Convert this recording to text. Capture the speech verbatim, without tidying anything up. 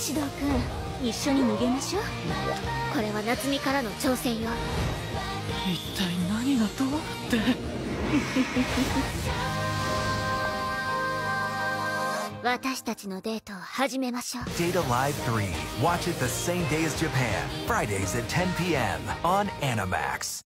獅童君、一緒に逃げましょう。これは夏美からの挑戦よ。 一体何がどうなって私たちのデートを始めましょう。 Data Live three. Watch it the same day as Japan. Fridays at ten p m on Animax.